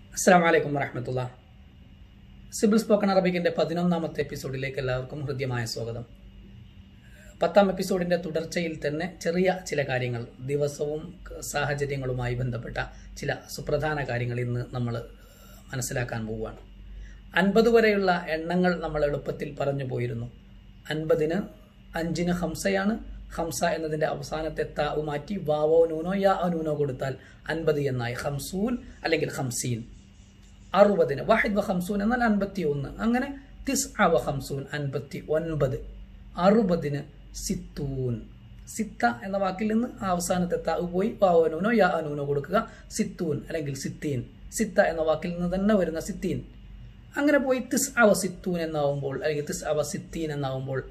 അസ്സലാമു അലൈക്കും വറഹ്മത്തുള്ളാഹി. സിബിൾ സ്പോക്കൺ അറബിക്കിൻ്റെ 11ാമത്തെ എപ്പിസോഡിലേക്ക് എല്ലാവർക്കും ഹൃദ്യമായ സ്വാഗതം. 10ാം എപ്പിസോഡിൻ്റെ തുടർച്ചയിൽ തന്നെ ചെറിയ ചില കാര്യങ്ങൾ, ദിവസവും സാഹചര്യങ്ങളുമായി ബന്ധപ്പെട്ട ചില സുപ്രധാന കാര്യങ്ങൾ ഇന്ന് നമ്മൾ മനസ്സിലാക്കാൻ പോവുകയാണ്. 50 വരെയുള്ള എണ്ണങ്ങൾ നമ്മൾ എളുപ്പത്തിൽ പറഞ്ഞു പോയിരുന്നു. 50-ന് 5-ന് ഹംസയാണ്. ഹംസ എന്നതിൻ്റെ അവസാനത്തെ താ മാറ്റി വാവോ നൂനോ യാ നൂനോ കൊടുത്താൽ 50 എന്നായി. ഹംസൂൻ അല്ലെങ്കിൽ ഹംസീൻ. 60-ന് വാഹിദ് വ ഹംസൂൻ എന്നാൽ 51. അങ്ങനെ തിസ്അ വ ഹംസൂൻ 59. 60-ന് സിത്തൂൻ. സിത്ത എന്ന വാക്കിൽ നിന്ന് അവസാനത്തെ താ പോയി വാവോ നൂനോ യാ നൂനോ കൊടുക്കുക. സിത്തൂൻ അല്ലെങ്കിൽ സിത്തീൻ. സിത്ത എന്ന വാക്കിൽ നിന്ന് തന്നെ വരുന്ന സിത്തീൻ. അങ്ങനെ പോയി തിസ്അ വ സിത്തൂൻ എന്നാവുമ്പോൾ അല്ലെങ്കിൽ തിസ്അ വ സിത്തീൻ എന്നാവുമ്പോൾ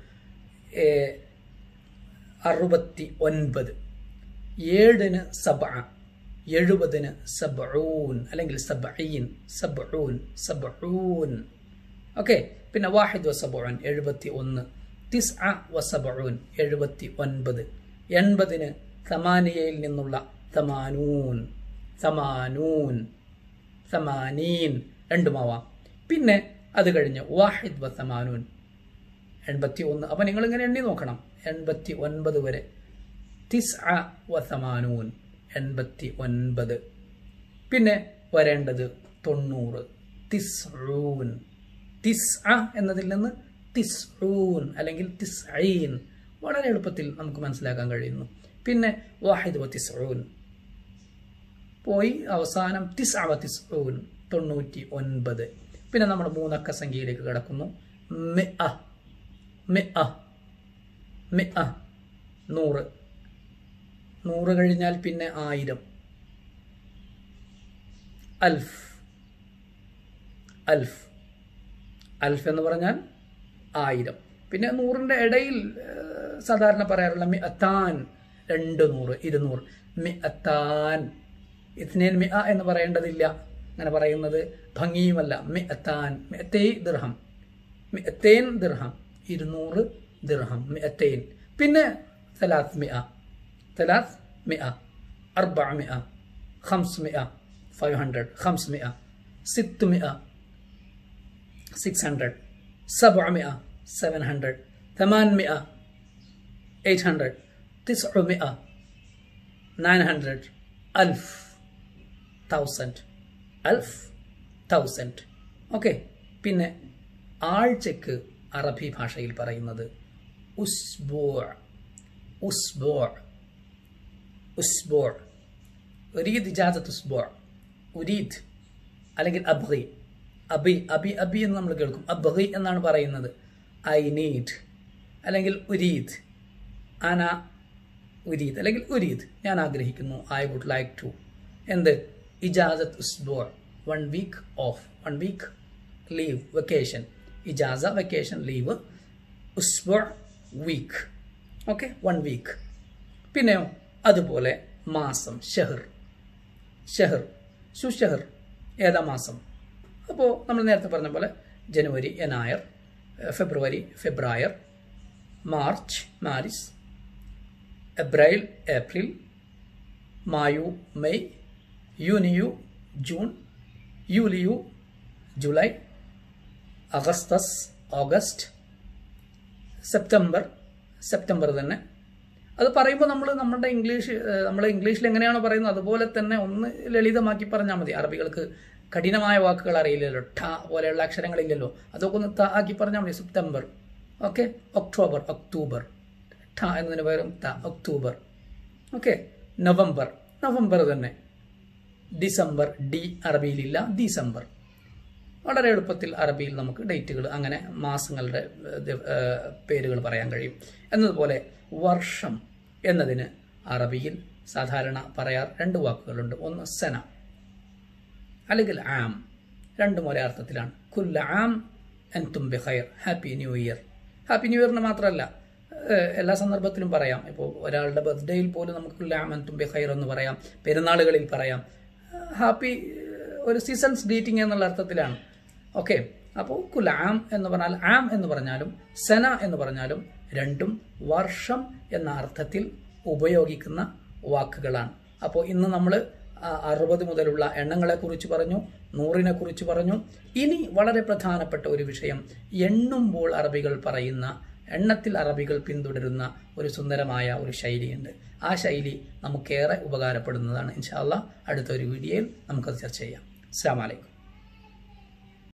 69. 7-ന് സബ്അ. 70-ന് സബ്ഊൻ അല്ലെങ്കിൽ സബ്ഈൻ. സബ്ഊൻ സബ്ഊൻ. ഓക്കെ. പിന്നെ വാഹിദ് വ സബ്ഊൻ 71. തിസ്അ വ സബ്ഊൻ 79. 80-ന് തമാനിയയിൽ നിന്നുള്ള തമാനൂൻ. തമാനൂൻ തമാനീൻ രണ്ടുമാവാം. പിന്നെ അത് കഴിഞ്ഞ് വാഹിദ് വ തമാനൂൻ 81. അപ്പം നിങ്ങളിങ്ങനെ എണ്ണി നോക്കണം. 89 വരെ. തിസ്അ വ തമാനൂൻ 89. പിന്നെ വരേണ്ടത് 90. തിസ്ഊൻ. തിസ്അ എന്നതിൽ നിന്ന് തിസ്ഊൻ അല്ലെങ്കിൽ തിസ്ഈൻ വളരെ എളുപ്പത്തിൽ നമുക്ക് മനസ്സിലാക്കാൻ കഴിയുന്നു. പിന്നെ വാഹിദ് വ തിസ്ഊൻ പോയി അവസാനം തിസ്അ വ തിസ്ഊൻ 99. പിന്നെ നമ്മൾ 3 അക്ക സംഖ്യയിലേക്ക് കടക്കുന്നു. മിഅ. മിഅ. മിഅ 100. 100 കഴിഞ്ഞാൽ പിന്നെ 1000. അൽഫ്. അൽഫ്. അൽഫ് എന്ന് പറഞ്ഞാൽ 1000. പിന്നെ 100-ന്റെ ഇടയിൽ സാധാരണ പറയാറുള്ള മിഅത്താൻ 200 200. മിഅത്താൻ. ഇത്നൈൻ മിഅ എന്ന് പറയേണ്ടതില്ല. അങ്ങനെ പറയുന്നത് ഭംഗിയുമല്ല. മിഅത്താൻ. മിഅത്തൈ ദിർഹം. മിഅത്തൈൻ ദിർഹം 200 ദിർഹം. മിഅത്തൈൻ. പിന്നെ 300. 300. 400. 500. 500. 500. 600. 600. 700. 700. 800. 800. 900. 900. ألف. 1000. ألف. 1000. ഓക്കെ. പിന്നെ ആഴ്ചക്ക് അറബി ഭാഷയിൽ പറയുന്നത് ഉസ്ബൂഅ. ഉസ്ബൂഅ. ഉസ്ബൂഅ. ഉരീദ് ഇജാസത്ത് ഉസ്ബൂഅ. ഉരീദ് അല്ലെങ്കിൽ അബ്ഗി. അബി അബി അബി എന്ന് നമ്മൾ കേൾക്കും. അബ്ഗി എന്നാണ് പറയുന്നത്. ഐ നീഡ് അല്ലെങ്കിൽ ഉരീദ്. അന ഉരീദ് അല്ലെങ്കിൽ ഉരീദ് ഞാൻ ആഗ്രഹിക്കുന്നു. I would like to. എന്ത്? ഇജാസത്ത് ഉസ്ബൂഅ. 1 week off. 1 week leave. Vacation. ഇജാസ വെക്കേഷൻ ലീവ്. ഉസ്ബുഅ വീക്ക്. ഓക്കെ. 1 week. പിന്നെയോ അതുപോലെ മാസം. ഷഹർ. ഷഹർ. സുഷഹർ. ഏതാ മാസം? അപ്പോൾ നമ്മൾ നേരത്തെ പറഞ്ഞ പോലെ ജനുവരി യനായർ, ഫെബ്രുവരി ഫെബ്രായർ, മാർച്ച് മാരിസ്, എബ്രൈൽ ഏപ്രിൽ, മായു മെയ്, യൂനിയു ജൂൺ, യൂലിയു ജൂലൈ, അഗസ്റ്റസ് ഓഗസ്റ്റ്, സെപ്റ്റംബർ സെപ്റ്റംബർ തന്നെ. അത് പറയുമ്പോൾ നമ്മൾ ഇംഗ്ലീഷിൽ എങ്ങനെയാണോ പറയുന്നത് അതുപോലെ തന്നെ ഒന്ന് ലളിതമാക്കി പറഞ്ഞാൽ മതി. അറബികൾക്ക് കഠിനമായ വാക്കുകൾ അറിയില്ലല്ലോ. ഠ പോലെയുള്ള അക്ഷരങ്ങളില്ലല്ലോ. അതൊക്കെ ഒന്ന് ത ആക്കി പറഞ്ഞാൽ മതി. സെപ്റ്റംബർ. ഓക്കെ. ഒക്ടോബർ. ഒക്ടോബർ. ഠ എന്നതിന് പകരം ത. ഒക്ടോബർ. ഓക്കെ. നവംബർ. നവംബർ തന്നെ. ഡിസംബർ. ഡി അറബിയിലില്ല. ഡിസംബർ. വളരെ എളുപ്പത്തിൽ അറബിയിൽ നമുക്ക് ഡേറ്റുകൾ, അങ്ങനെ മാസങ്ങളുടെ പേരുകൾ പറയാൻ കഴിയും. എന്നതുപോലെ വർഷം എന്നതിന് അറബിയിൽ സാധാരണ പറയാർ 2 വാക്കുകളുണ്ട്. ഒന്ന് സന അല്ലെങ്കിൽ ആം. രണ്ടും ഒരേ അർത്ഥത്തിലാണ്. കുല്ല ആം അൻതും ബിഖൈർ. Happy new year. Happy new ഇയറിന് മാത്രമല്ല എല്ലാ സന്ദർഭത്തിലും പറയാം. ഇപ്പോൾ ഒരാളുടെ ബർത്ത്ഡേയിൽ പോലും നമുക്ക് കുല്ല ആം അൻതും ബിഖൈർ എന്ന് പറയാം. പെരുന്നാളുകളിൽ പറയാം. ഹാപ്പി ഒരു സീസൺസ് ഗ്രീറ്റിംഗ് എന്നുള്ള അർത്ഥത്തിലാണ്. ഓക്കെ. അപ്പോൾ കുൽ ആം എന്ന് പറഞ്ഞാൽ ആം എന്ന് പറഞ്ഞാലും സന എന്ന് പറഞ്ഞാലും രണ്ടും വർഷം എന്ന അർത്ഥത്തിൽ ഉപയോഗിക്കുന്ന വാക്കുകളാണ്. അപ്പോൾ ഇന്ന് നമ്മൾ 60 മുതലുള്ള എണ്ണങ്ങളെക്കുറിച്ച് പറഞ്ഞു, 100നെ കുറിച്ച് പറഞ്ഞു. ഇനി വളരെ പ്രധാനപ്പെട്ട ഒരു വിഷയം, എണ്ണുമ്പോൾ അറബികൾ പറയുന്ന, എണ്ണത്തിൽ അറബികൾ പിന്തുടരുന്ന ഒരു സുന്ദരമായ ഒരു ശൈലിയുണ്ട്. ആ ശൈലി നമുക്കേറെ ഉപകാരപ്പെടുന്നതാണ്. ഇൻഷാ അല്ലാഹ് അടുത്ത ഒരു വീഡിയോയിൽ നമുക്കത് ചർച്ച ചെയ്യാം. അസ്സലാമു അലൈക്കും.